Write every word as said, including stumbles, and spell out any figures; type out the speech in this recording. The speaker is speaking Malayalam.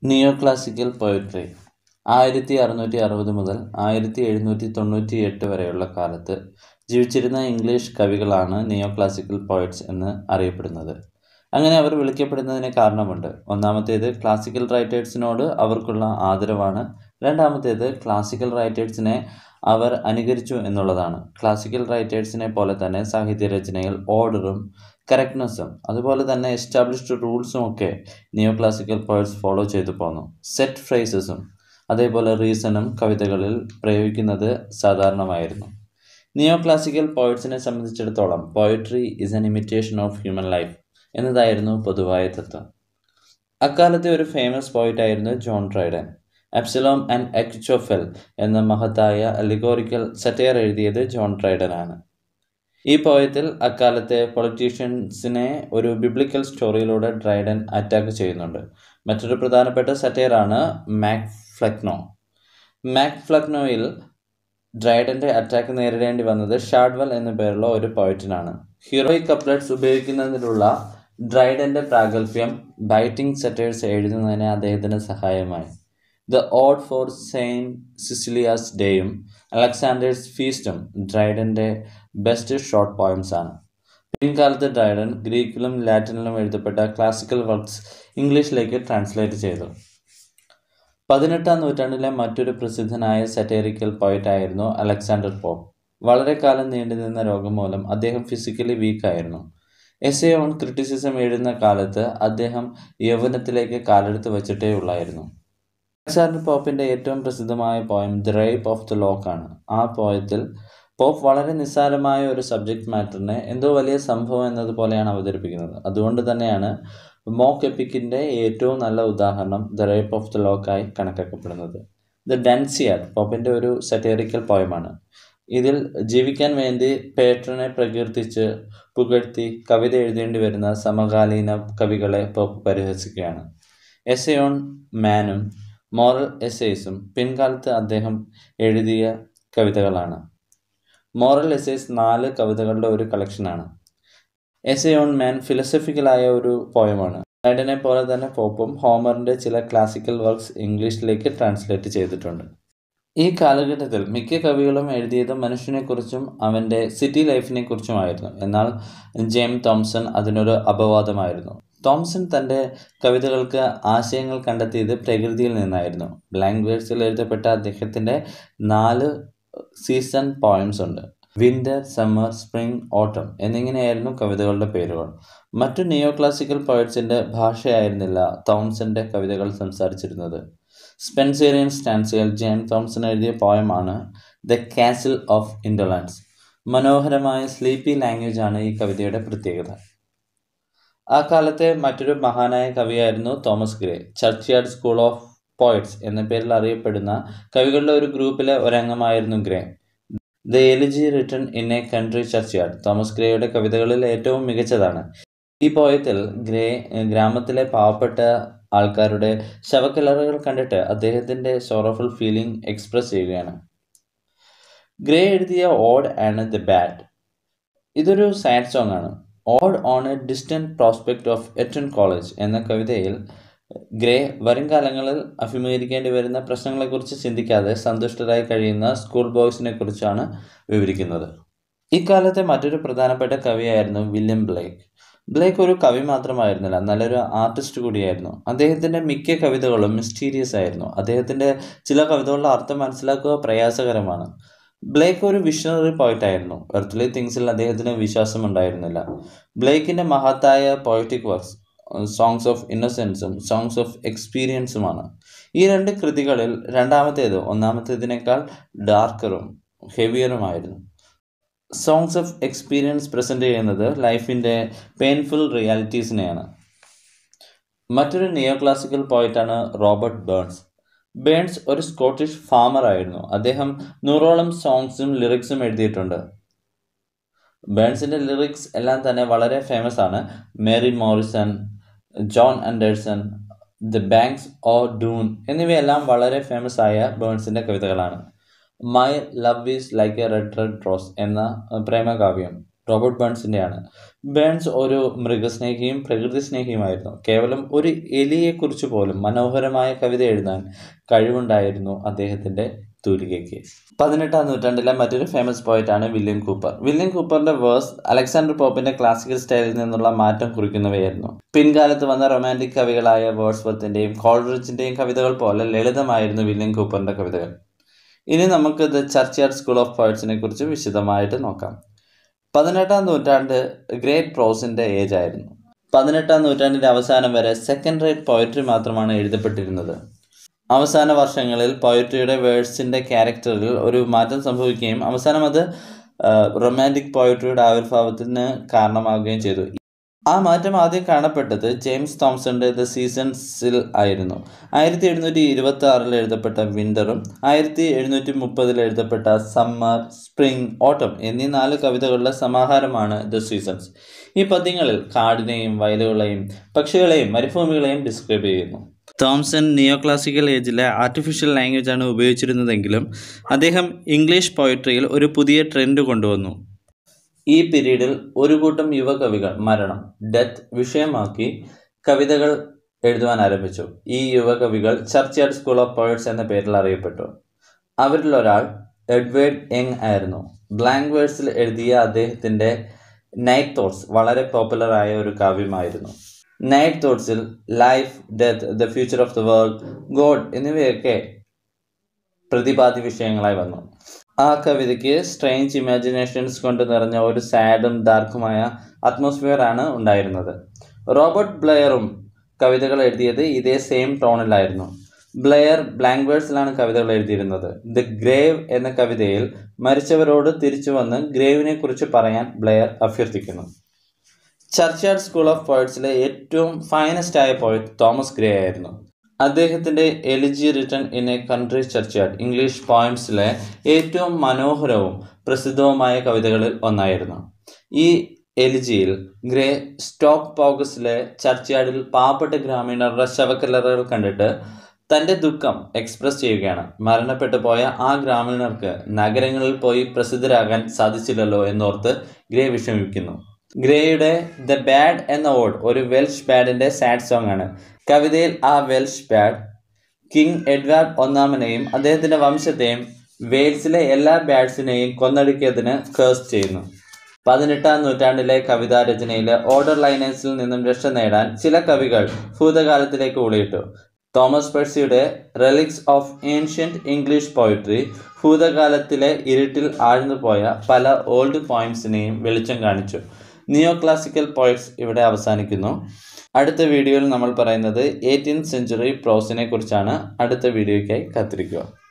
നിയോ ക്ലാസിക്കൽ പോയട്രി ആയിരത്തി അറുന്നൂറ്റി അറുപത് മുതൽ ആയിരത്തി എഴുന്നൂറ്റി തൊണ്ണൂറ്റി എട്ട് വരെയുള്ള കാലത്ത് ജീവിച്ചിരുന്ന ഇംഗ്ലീഷ് കവികളാണ് നിയോ ക്ലാസിക്കൽ പോയറ്റ്സ് എന്ന് അറിയപ്പെടുന്നത്. അങ്ങനെ അവർ വിളിക്കപ്പെടുന്നതിന് കാരണമുണ്ട്. ഒന്നാമത്തേത് ക്ലാസിക്കൽ റൈറ്റേഴ്സിനോട് അവർക്കുള്ള ആദരവാണ്. രണ്ടാമത്തേത് ക്ലാസിക്കൽ റൈറ്റേഴ്സിനെ അവർ അനുകരിച്ചു എന്നുള്ളതാണ്. ക്ലാസിക്കൽ റൈറ്റേഴ്സിനെ പോലെ തന്നെ സാഹിത്യരചനയിൽ ഓർഡറും കറക്റ്റ്നെസ്സും അതുപോലെ തന്നെ എസ്റ്റാബ്ലിഷ്ഡ് റൂൾസും ഒക്കെ നിയോ ക്ലാസിക്കൽ പോയറ്റ്സ് ഫോളോ ചെയ്തു പോന്നു. സെറ്റ് ഫ്രേസസും അതേപോലെ റീസണും കവിതകളിൽ പ്രയോഗിക്കുന്നത് സാധാരണമായിരുന്നു. നിയോ ക്ലാസിക്കൽ പോയറ്റ്സിനെ സംബന്ധിച്ചിടത്തോളം poetry is an imitation of human life എന്നതായിരുന്നു പൊതുവായ തത്വം. അക്കാലത്തെ ഒരു ഫേമസ് പോയിറ്റ് ആയിരുന്നു John Dryden. Absalom and Achitophel എന്ന മഹത്തായ അലിഗോറിക്കൽ സറ്റയർ എഴുതിയത് ജോൺ ഡ്രൈഡൻ ആണ്. ഈ പോയത്തിൽ അക്കാലത്തെ പൊളിറ്റീഷ്യൻസിനെ ഒരു ബിബ്ലിക്കൽ സ്റ്റോറിയിലൂടെ ഡ്രൈഡൻ അറ്റാക്ക് ചെയ്യുന്നുണ്ട്. മറ്റൊരു പ്രധാനപ്പെട്ട സറ്റയറാണ് മാക് ഫ്ലക്നോ. മാക് ഫ്ലക്നോയിൽ ഡ്രൈഡന്റെ അറ്റാക്ക് നേരിടേണ്ടി വന്നത് ഷാഡ്വെൽ എന്നു പേരുള്ള ഒരു പോയറ്റിനാണ്. ഹീറോയിക് കപ്ലറ്റ്സ് ഉപയോഗിക്കുന്നതിലുള്ള ഡ്രൈഡന്റെ പ്രാഗൽഭ്യം ബൈറ്റിംഗ് സറ്റയർസ് എഴുതുന്നതിന് അദ്ദേഹത്തിന് സഹായമായി. The ode for Saint Cecilia's ഡേയും അലക്സാണ്ടേഴ്സ് ഫീസ്റ്റും ഡ്രൈഡന്റെ ബെസ്റ്റ് ഷോർട്ട് പോയംസ് ആണ്. പിൻകാലത്ത് ഡ്രൈഡൻ ഗ്രീക്കിലും ലാറ്റിനിലും എഴുതപ്പെട്ട ക്ലാസിക്കൽ വർക്ക്സ് ഇംഗ്ലീഷിലേക്ക് ട്രാൻസ്ലേറ്റ് ചെയ്തു. പതിനെട്ടാം നൂറ്റാണ്ടിലെ മറ്റൊരു പ്രസിദ്ധനായ സറ്റേറിക്കൽ പോയറ്റ് ആയിരുന്നു അലക്സാണ്ടർ പോപ്പ്. വളരെ കാലം നീണ്ടുനിന്ന രോഗം മൂലം അദ്ദേഹം ഫിസിക്കലി വീക്കായിരുന്നു. എസ്സേ ഓൺ ക്രിറ്റിസിസം എഴുതുന്ന കാലത്ത് അദ്ദേഹം യൗവനത്തിലേക്ക് കാലെടുത്ത് വച്ചിട്ടേ ഉള്ളായിരുന്നു. അലക്സാണ്ടർ പോപ്പിന്റെ ഏറ്റവും പ്രസിദ്ധമായ poem the rape of the lock ആണ്. ആ പോയത്തിൽ പോപ്പ് വളരെ നിസ്സാരമായ ഒരു സബ്ജക്റ്റ് മാറ്ററിനെ എന്തോ വലിയ സംഭവം എന്നതുപോലെയാണ് അവതരിപ്പിക്കുന്നത്. അതുകൊണ്ട് തന്നെയാണ് മോക്ക് എപ്പിക്കിന്റെ ഏറ്റവും നല്ല ഉദാഹരണം ദ റേപ്പ് ഓഫ് ദ ലോക്കായി കണക്കാക്കപ്പെടുന്നത്. ദ ഡൻസിയാഡ് പോപ്പിന്റെ ഒരു സറ്റേറിക്കൽ പോയമാണ്. ഇതിൽ ജീവിക്കാൻ വേണ്ടി പേട്രനെ പ്രകീർത്തിച്ച് പുകഴ്ത്തി കവിത എഴുതേണ്ടി വരുന്ന സമകാലീന കവികളെ പോപ്പ് പരിഹസിക്കുകയാണ്. എസ്സേ ഓൺ മാനും മോറൽ എസ്സേസും പിൻകാലത്ത് അദ്ദേഹം എഴുതിയ കവിതകളാണ്. മോറൽ എസ്സേസ് നാല് കവിതകളുടെ ഒരു കളക്ഷനാണ്. എസ്സേ ഓൺ മാൻ ഫിലോസഫിക്കലായ ഒരു പോയമാണ്. ഡ്രൈഡനെ പോലെ തന്നെ പോപ്പും ഹോമറിന്റെ ചില ക്ലാസിക്കൽ വർക്ക്സ് ഇംഗ്ലീഷിലേക്ക് ട്രാൻസ്ലേറ്റ് ചെയ്തിട്ടുണ്ട്. ഈ കാലഘട്ടത്തിൽ മിക്ക കവികളും എഴുതിയത് മനുഷ്യനെക്കുറിച്ചും അവൻ്റെ സിറ്റി ലൈഫിനെ കുറിച്ചുമായിരുന്നു. എന്നാൽ ജെയിം തോംസൺ അതിനൊരു അപവാദമായിരുന്നു. തോംസൺ തൻ്റെ കവിതകൾക്ക് ആശയങ്ങൾ കണ്ടെത്തിയത് പ്രകൃതിയിൽ നിന്നായിരുന്നു. ബ്ലാങ്ക് വേഴ്സിൽ എഴുതപ്പെട്ട അദ്ദേഹത്തിൻ്റെ നാല് സീസൺ പോയംസ് ഉണ്ട്. വിന്റർ, സമ്മർ, സ്പ്രിംഗ്, ഓട്ടം എന്നിങ്ങനെയായിരുന്നു കവിതകളുടെ പേരുകൾ. മറ്റു നിയോ ക്ലാസിക്കൽ പോയറ്റ്സിൻ്റെ ഭാഷയായിരുന്നില്ല തോംസന്റെ കവിതകൾ സംസാരിച്ചിരുന്നത്. സ്പെൻസേറിയൻ സ്റ്റാൻസിയൽ ജെയിം തോംസൺ എഴുതിയ പോയമാണ് ദ കാസിൽ ഓഫ് ഇൻഡോലൻസ്. മനോഹരമായ സ്ലീപ്പി ലാംഗ്വേജ് ആണ് ഈ കവിതയുടെ പ്രത്യേകത. ആ കാലത്തെ മറ്റൊരു മഹാനായ കവിയായിരുന്നു Thomas Gray. Churchyard school of poets എന്ന പേരിൽ അറിയപ്പെടുന്ന കവികളുടെ ഒരു ഗ്രൂപ്പിലെ ഒരംഗമായിരുന്നു Gray. The elegy written in a country churchyard Thomas ഗ്രേയുടെ കവിതകളിൽ ഏറ്റവും മികച്ചതാണ്. ഈ പോയത്തിൽ ഗ്രേ ഗ്രാമത്തിലെ പാവപ്പെട്ട ആൾക്കാരുടെ ശവക്കല്ലറുകൾ കണ്ടിട്ട് അദ്ദേഹത്തിന്റെ സോറോഫുൾ ഫീലിംഗ് എക്സ്പ്രസ് ചെയ്യുകയാണ്. ഗ്രേ എഴുതിയ ഓഡ് ആണ് ദ ബാഡ്. ഇതൊരു സാഡ് സോങ് ആണ്. Ode on a distant prospect of Eton college എന്ന കവിതയിൽ ഗ്രേ വരുംകാലങ്ങളിൽ അഭിമുഖീകരിക്കേണ്ടി വരുന്ന പ്രശ്നങ്ങളെക്കുറിച്ച് ചിന്തിക്കാതെ സന്തുഷ്ടരായി കഴിയുന്ന സ്കൂൾ ബോയ്സിനെ കുറിച്ചാണ് വിവരിക്കുന്നത്. ഇക്കാലത്തെ മറ്റൊരു പ്രധാനപ്പെട്ട കവിയായിരുന്നു വില്യം ബ്ലേക്ക്. ബ്ലേക്ക് ഒരു കവി മാത്രമായിരുന്നില്ല, നല്ലൊരു ആർട്ടിസ്റ്റ് കൂടിയായിരുന്നു. അദ്ദേഹത്തിൻ്റെ മിക്ക കവിതകളും മിസ്റ്റീരിയസ് ആയിരുന്നു. അദ്ദേഹത്തിൻ്റെ ചില കവിതകളുടെ അർത്ഥം മനസ്സിലാക്കുക പ്രയാസകരമാണ്. ബ്ലേക്ക് ഒരു വിഷണറി പോയിറ്റ് ആയിരുന്നു. എർത്ത്ലി തിങ്സിൽ അദ്ദേഹത്തിന് വിശ്വാസം ഉണ്ടായിരുന്നില്ല. ബ്ലേക്കിൻ്റെ മഹത്തായ പോയറ്റിക് വർക്ക്സ് സോങ്സ് ഓഫ് ഇന്നസെൻസും സോങ്സ് ഓഫ് എക്സ്പീരിയൻസുമാണ്. ഈ രണ്ട് കൃതികളിൽ രണ്ടാമത്തേത് ഒന്നാമത്തേതിനേക്കാൾ ഡാർക്കറും ഹെവിയറുമായിരുന്നു. സോങ്സ് ഓഫ് എക്സ്പീരിയൻസ് പ്രസന്റ് ചെയ്യുന്നത് ലൈഫിൻ്റെ പെയിൻഫുൾ റിയാലിറ്റീസിനെയാണ്. മറ്റൊരു നിയോ ക്ലാസിക്കൽ പോയിറ്റാണ് റോബർട്ട് ബേൺസ്. ബേൺസ് ഒരു സ്കോട്ടിഷ് ഫാമർ ആയിരുന്നു. അദ്ദേഹം നൂറോളം സോങ്സും ലിറിക്സും എഴുതിയിട്ടുണ്ട്. ബേൺസിന്റെ ലിറിക്സ് എല്ലാം തന്നെ വളരെ ഫേമസ് ആണ്. Mary Morison, John Anderson, the banks o' Doon എന്നിവയെല്ലാം വളരെ ഫേമസ് ആയ ബേൺസിന്റെ കവിതകളാണ്. My love is like a red red rose എന്ന പ്രേമകാവ്യം റോബർട്ട് ബേൺസിൻ്റെയാണ്. ബേൺസ് ഒരു മൃഗസ്നേഹിയും പ്രകൃതി സ്നേഹിയുമായിരുന്നു. കേവലം ഒരു എലിയെക്കുറിച്ച് പോലും മനോഹരമായ കവിത എഴുതാൻ കഴിവുണ്ടായിരുന്നു അദ്ദേഹത്തിൻ്റെ തൂലികയ്ക്ക്. പതിനെട്ടാം നൂറ്റാണ്ടിലെ മറ്റൊരു ഫേമസ് പോയറ്റാണ് വില്യം കൂപ്പർ. വില്യം കൂപ്പറിന്റെ വേഴ്സ് അലക്സാണ്ടർ പോപ്പിന്റെ ക്ലാസിക്കൽ സ്റ്റൈലിൽ നിന്നുള്ള മാറ്റം കുറിക്കുന്നവയായിരുന്നു. പിൻകാലത്ത് വന്ന റൊമാൻറ്റിക് കവികളായ വേർഡ്സ്വർത്തിന്റെയും കോൾറിഡ്ജിന്റെയും കവിതകൾ പോലെ ലളിതമായിരുന്നു വില്യം കൂപ്പറിന്റെ കവിതകൾ. ഇനി നമുക്ക് ദ ചർച്ച്യാർഡ് സ്കൂൾ ഓഫ് പോയറ്റ്സിനെ കുറിച്ച് വിശദമായിട്ട് നോക്കാം. പതിനെട്ടാം നൂറ്റാണ്ട് ഗ്രേറ്റ് പ്രോസിന്റെ ഏജ് ആയിരുന്നു. പതിനെട്ടാം നൂറ്റാണ്ടിന്റെ അവസാനം വരെ സെക്കൻഡ് റേറ്റ് പോയട്രി മാത്രമാണ് എഴുതപ്പെട്ടിരുന്നത്. അവസാന വർഷങ്ങളിൽ പോയട്രിയുടെ വേഴ്സിൻ്റെ ക്യാരക്ടറിൽ ഒരു മാറ്റം സംഭവിക്കുകയും അവസാനം അത് റൊമാൻറ്റിക് പോയട്രിയുടെ ആവിർഭാവത്തിന് കാരണമാവുകയും ചെയ്തു. ആ മാറ്റം ആദ്യം കാണപ്പെട്ടത് ജെയിംസ് തോംസന്റെ ദ സീസൺസിൽ ആയിരുന്നു. ആയിരത്തി എഴുന്നൂറ്റി ഇരുപത്തി ആറിൽ എഴുതപ്പെട്ട വിൻ്ററും ആയിരത്തി എഴുന്നൂറ്റി മുപ്പതിൽ എഴുതപ്പെട്ട സമ്മർ, സ്പ്രിംഗ്, ഓട്ടം എന്നീ നാല് കവിതകളുടെ സമാഹാരമാണ് ദ സീസൺസ്. ഈ പദ്യങ്ങളിൽ കാടിനെയും വയലുകളെയും പക്ഷികളെയും മരുഭൂമികളെയും ഡിസ്ക്രൈബ് ചെയ്യുന്നു. തോംസൺ നിയോ ക്ലാസിക്കൽ ഏജിലെ ആർട്ടിഫിഷ്യൽ ലാംഗ്വേജ് ആണ് ഉപയോഗിച്ചിരുന്നതെങ്കിലും അദ്ദേഹം ഇംഗ്ലീഷ് പോയട്രിയിൽ ഒരു പുതിയ ട്രെൻഡ് കൊണ്ടുവന്നു. ഈ പീരീഡിൽ ഒരു കൂട്ടം യുവകവികൾ മരണം, ഡെത്ത് വിഷയമാക്കി കവിതകൾ എഴുതുവാൻ ആരംഭിച്ചു. ഈ യുവകവികൾ ചർച്ച്യാർഡ് സ്കൂൾ ഓഫ് പോയറ്റ്സ് എന്ന പേരിൽ അറിയപ്പെട്ടു. അവരിലൊരാൾ എഡ്വേർഡ് യങ് ആയിരുന്നു. ബ്ലാങ്ക് വേഴ്സിൽ എഴുതിയ അദ്ദേഹത്തിൻ്റെ നൈറ്റ് തോട്ട്സ് വളരെ പോപ്പുലറായ ഒരു കാവ്യമായിരുന്നു. നൈറ്റ് തോട്ട്സിൽ life, death, the future of the world, God എന്നിവയൊക്കെ പ്രതിപാദ്യ വിഷയങ്ങളായി വന്നു. ആ കവിതയ്ക്ക് സ്ട്രേഞ്ച് ഇമാജിനേഷൻസ് കൊണ്ട് നിറഞ്ഞ ഒരു സാഡും ഡാർക്കുമായ അറ്റ്മോസ്ഫിയർ ആണ് ഉണ്ടായിരുന്നത്. റോബർട്ട് ബ്ലെയറും കവിതകൾ എഴുതിയത് ഇതേ സെയിം ടോണിലായിരുന്നു. ബ്ലെയർ ബ്ലാങ്ക് വേഴ്സിലാണ് കവിതകൾ എഴുതിയിരുന്നത്. ദ ഗ്രേവ് എന്ന കവിതയിൽ മരിച്ചവരോട് തിരിച്ചു വന്ന് ഗ്രേവിനെ കുറിച്ച് പറയാൻ ബ്ലെയർ അഭ്യർത്ഥിക്കുന്നു. ചർച്ച്യാർഡ് സ്കൂൾ ഓഫ് പോയറ്റ്സിലെ ഏറ്റവും ഫൈനസ്റ്റ് ആയ പോയറ്റ് തോമസ് ഗ്രേ ആയിരുന്നു. അദ്ദേഹത്തിൻ്റെ elegy written in a country churchyard English പോയംസിലെ ഏറ്റവും മനോഹരവും പ്രസിദ്ധവുമായ കവിതകളിൽ ഒന്നായിരുന്നു. ഈ എലിജിയിൽ ഗ്രേ സ്റ്റോക്ക് പോഗസിലെ ചർച്ച്യാർഡിൽ പാവപ്പെട്ട ഗ്രാമീണരുടെ ശവക്കല്ലറകൾ കണ്ടിട്ട് തൻ്റെ ദുഃഖം എക്സ്പ്രസ് ചെയ്യുകയാണ്. മരണപ്പെട്ടു പോയ ആ ഗ്രാമീണർക്ക് നഗരങ്ങളിൽ പോയി പ്രസിദ്ധരാകാൻ സാധിച്ചില്ലല്ലോ എന്നോർത്ത് ഗ്രേ വിഷമിക്കുന്നു. ഗ്രേയുടെ ദ ബാഡ് എന്ന ഓഡ് ഒരു വെൽഷ് ബാഡിൻ്റെ സാഡ് സോങ് ആണ്. കവിതയിൽ ആ വെൽഷ് ബാഡ് കിങ് എഡ്വാർഡ് ഒന്നാമനെയും അദ്ദേഹത്തിൻ്റെ വംശത്തെയും വെയിൽസിലെ എല്ലാ ബാഡ്സിനെയും കൊന്നൊടുക്കിയതിന് കേഴ്സ് ചെയ്യുന്നു. പതിനെട്ടാം നൂറ്റാണ്ടിലെ കവിതാരചനയിലെ ഓർഡർ ലൈനേഴ്സിൽ നിന്നും രക്ഷ നേടാൻ ചില കവികൾ ഭൂതകാലത്തിലേക്ക് ഊളിയിട്ടു. തോമസ് പെഴ്സിയുടെ reliques of ancient English poetry ഭൂതകാലത്തിലെ ഇരുട്ടിൽ ആഴ്ന്നുപോയ പല ഓൾഡ് പോയിംസിനെയും വെളിച്ചം കാണിച്ചു. നിയോ ക്ലാസിക്കൽ പോയറ്റ്സ് ഇവിടെ അവസാനിക്കുന്നു. അടുത്ത വീഡിയോയിൽ നമ്മൾ പറയുന്നത് എയ്റ്റീൻത് സെഞ്ച്വറി പ്രോസിനെ കുറിച്ചാണ്. അടുത്ത വീഡിയോയ്ക്കായി കാത്തിരിക്കുക.